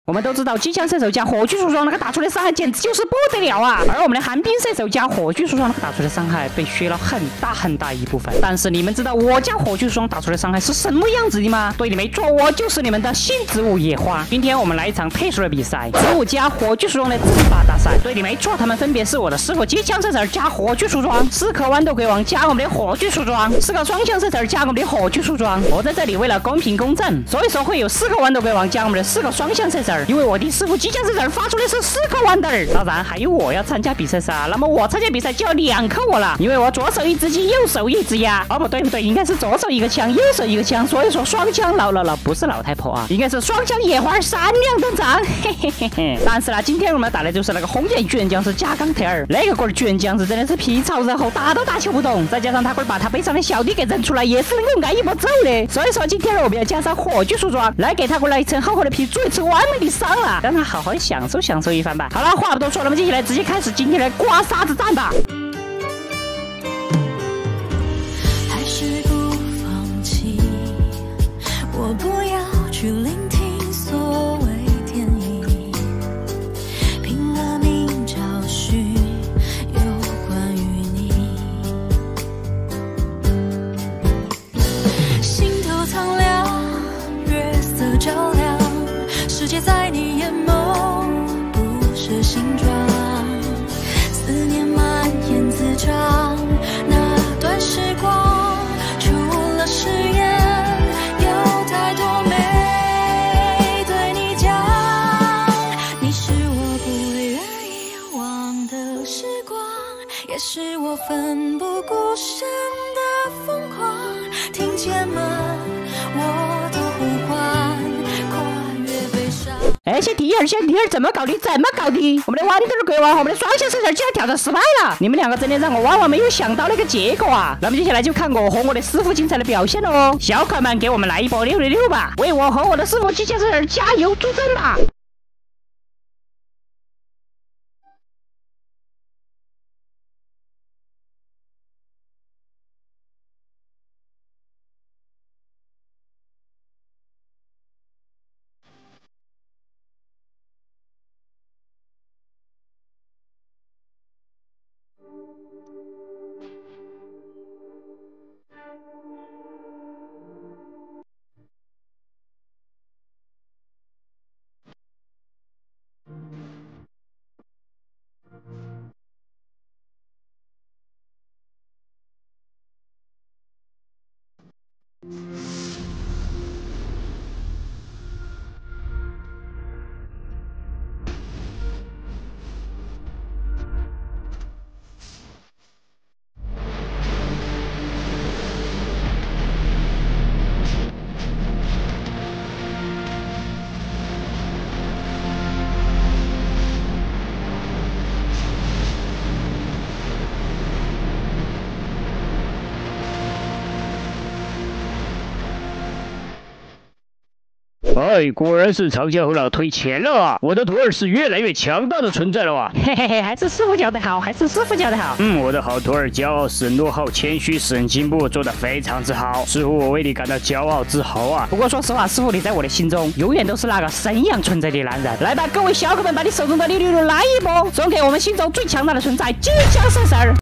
我们都知道机枪射手加火炬树桩那个打出的伤害简直就是不得了啊！而我们的寒冰射手加火炬树桩那个打出的伤害被削了很大一部分。但是你们知道我加火炬树桩打出的伤害是什么样子的吗？对，你没错，我就是你们的新植物野花。今天我们来一场特殊的比赛，植物加火炬树桩的争霸大赛。对，你没错，他们分别是我的4个机枪射手加火炬树桩，4颗豌豆鬼王加我们的火炬树桩，4个双枪射手加我们的火炬树桩。我在这里为了公平公正，所以说会有4个豌豆鬼王加我们的4个双枪射手，因为我第4副机枪射手发出的是4颗豌豆。当然还有我要参加比赛噻，那么我参加比赛就要2颗我了，因为我左手一只鸡，右手一只鸭。哦，不对，应该是左手一个枪，右手一个枪，所以说双枪老不是老太婆啊，应该是双枪野花3辆登场，嘿嘿嘿嘿。但是呢，今天我们打的就是那个红眼巨人僵尸加钢铁儿，那个龟巨人僵尸真的是皮糙肉厚，打都打球不动，再加上他会把他背上的小弟给扔出来，也是能够挨一波揍的。所以说今天我们要加上火炬树桩，来给他来一层厚厚的皮，做一次完美的伤啊，让他好好享受一番吧。好了，话不多说，那么接下来直接开始今天的刮痧子战吧。 还是不放弃，我不要去聆听所谓天意，拼了命找寻有关于你，心头苍凉，月色照亮，世界在你眼眸不是形状，思念蔓延滋长，那段时光除了誓言有太多没对你讲，你是我不会愿意忘的时光，也是我奋不顾身的疯狂，听见吗我的呼唤，跨越悲伤。 小弟儿怎么搞的？我们的豌豆鬼王和我们的双枪射手竟然挑战失败了！你们2个真的让我万万没有想到那个结果啊！那么接下来就看我和我的师傅精彩的表现喽！小可们，给我们来一波666吧，为我和我的师傅机枪射手加油助阵吧！ 哎，果然是长江后浪推前了啊！我的徒儿是越来越强大的存在了啊！ 嘿嘿嘿，还是师傅教的好。 我的好徒儿骄傲使人落后，谦虚使人进步，做得非常之好。师傅，我为你感到骄傲自豪啊！ 不过说实话，师傅你在我的心中永远都是那个神一样存在的男人。来吧，各位小可们，把你手中的666来一波，送给我们心中最强大的存在——机枪射手。